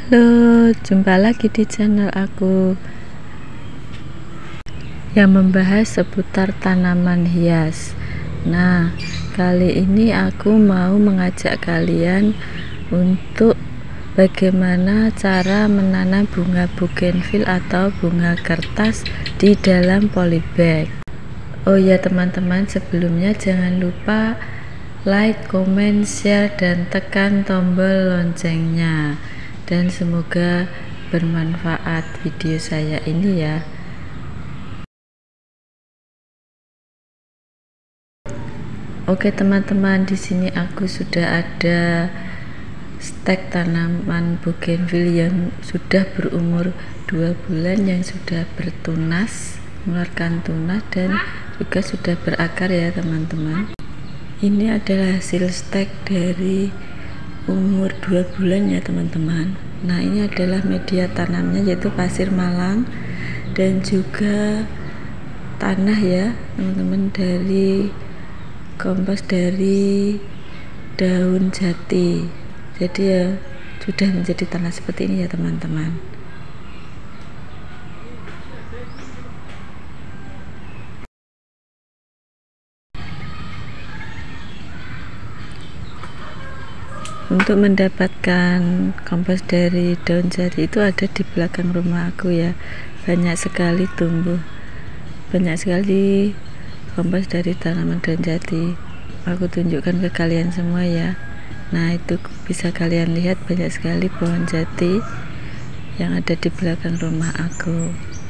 Halo, jumpa lagi di channel aku yang membahas seputar tanaman hias. Nah, kali ini aku mau mengajak kalian untuk bagaimana cara menanam bunga bougainville atau bunga kertas di dalam polybag. Oh ya teman-teman, sebelumnya jangan lupa like, comment, share, dan tekan tombol loncengnya. Dan semoga bermanfaat video saya ini ya. Oke teman-teman, di sini aku sudah ada stek tanaman bougainville yang sudah berumur 2 bulan, yang sudah bertunas, mengeluarkan tunas dan juga sudah berakar ya teman-teman. Ini adalah hasil stek dari umur 2 bulan ya teman-teman. Nah, ini adalah media tanamnya, yaitu pasir malang dan juga tanah ya teman-teman, dari kompos dari daun jati. Jadi ya sudah menjadi tanah seperti ini ya teman-teman. Untuk mendapatkan kompos dari daun jati itu ada di belakang rumah aku ya. Banyak sekali tumbuh, banyak sekali kompos dari tanaman daun jati. Aku tunjukkan ke kalian semua ya. Nah, itu bisa kalian lihat banyak sekali pohon jati yang ada di belakang rumah aku.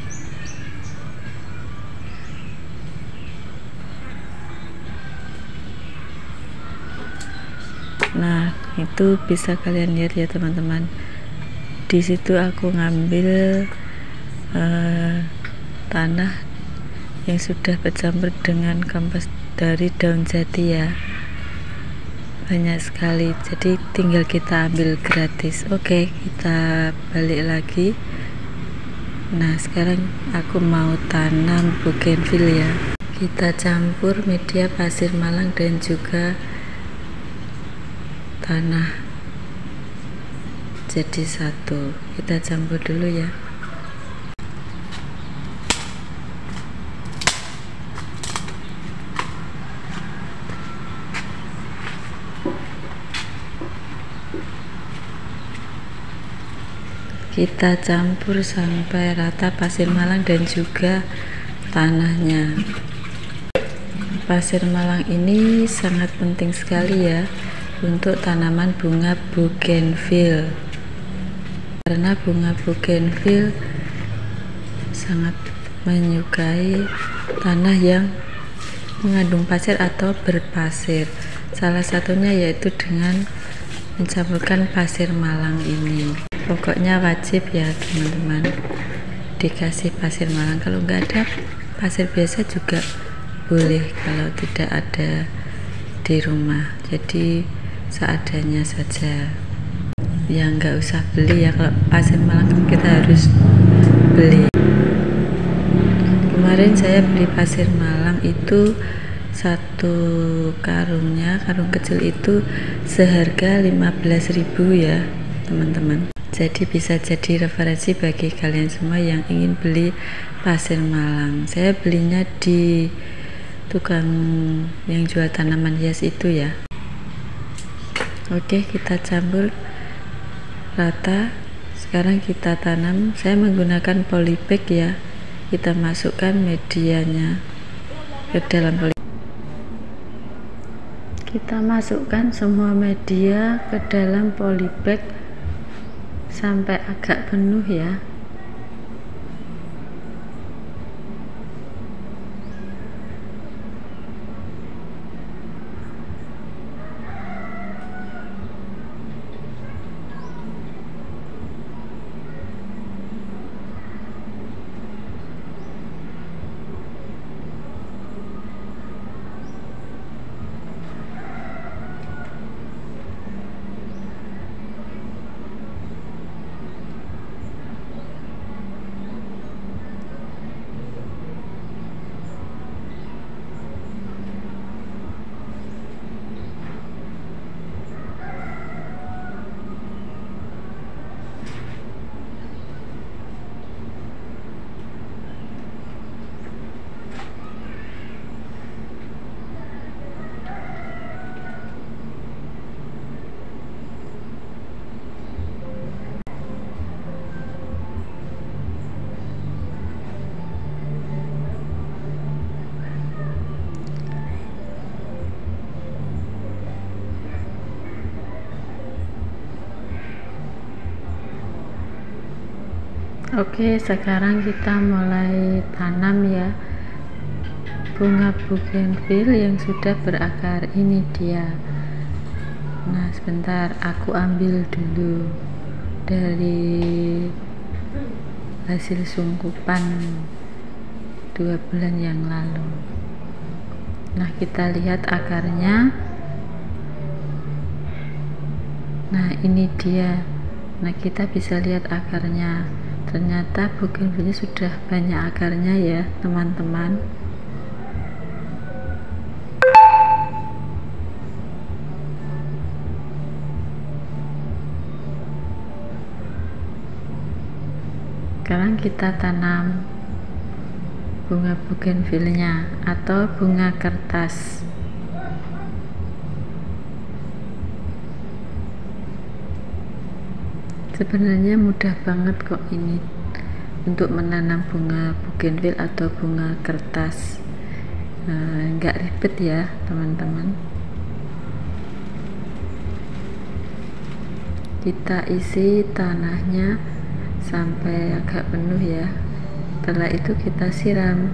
Nah, itu bisa kalian lihat ya teman-teman. Di situ aku ngambil tanah yang sudah bercampur dengan kompos dari daun jati ya. Banyak sekali, jadi tinggal kita ambil gratis. Oke, kita balik lagi. Nah, sekarang aku mau tanam bougainville ya. Kita campur media pasir malang dan juga tanah jadi satu. Kita campur dulu ya. Kita campur sampai rata pasir malang dan juga tanahnya. Pasir malang ini sangat penting sekali ya untuk tanaman bunga bougainville, karena bunga bougainville sangat menyukai tanah yang mengandung pasir atau berpasir. Salah satunya yaitu dengan mencampurkan pasir malang ini. Pokoknya wajib ya teman-teman dikasih pasir malang. Kalau nggak ada pasir biasa juga boleh kalau tidak ada di rumah. Jadi seadanya saja ya, nggak usah beli ya. Kalau pasir malang kita harus beli. Kemarin saya beli pasir malang itu satu karungnya, karung kecil itu seharga 15.000 ya teman-teman. Jadi bisa jadi referensi bagi kalian semua yang ingin beli pasir malang. Saya belinya di tukang yang jual tanaman hias itu ya. Oke, kita campur rata. Sekarang kita tanam. Saya menggunakan polybag ya. Kita masukkan medianya ke dalam polybag. Kita masukkan semua media ke dalam polybag sampai agak penuh ya. Oke, sekarang kita mulai tanam ya bunga bougainville yang sudah berakar. Ini dia. Nah, sebentar aku ambil dulu dari hasil sungkupan 2 bulan yang lalu. Nah, kita lihat akarnya. Nah, ini dia. Nah, kita bisa lihat akarnya. Ternyata bougainville sudah banyak akarnya ya teman-teman. Sekarang kita tanam bunga bougainville-nya atau bunga kertas. Sebenarnya mudah banget kok ini untuk menanam bunga bougainville atau bunga kertas. Nggak ribet ya teman-teman. Kita isi tanahnya sampai agak penuh ya. Setelah itu kita siram.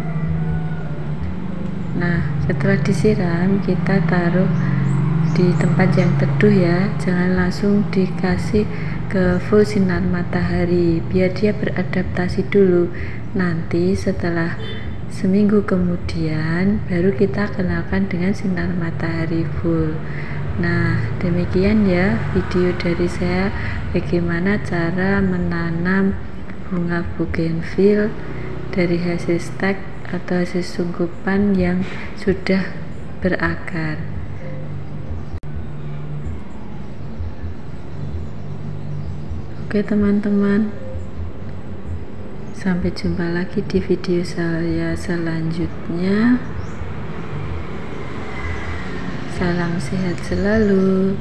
Nah, setelah disiram kita taruh di tempat yang teduh ya, jangan langsung dikasih ke full sinar matahari, biar dia beradaptasi dulu. Nanti setelah seminggu kemudian baru kita kenalkan dengan sinar matahari full. Nah, demikian ya video dari saya bagaimana cara menanam bunga bougainville dari hasil stek atau hasil sungkupan yang sudah berakar. Oke teman-teman, sampai jumpa lagi di video saya selanjutnya. Salam sehat selalu.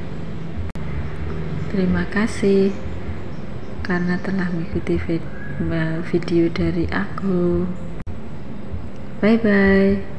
Terima kasih karena telah mengikuti video dari aku. Bye bye.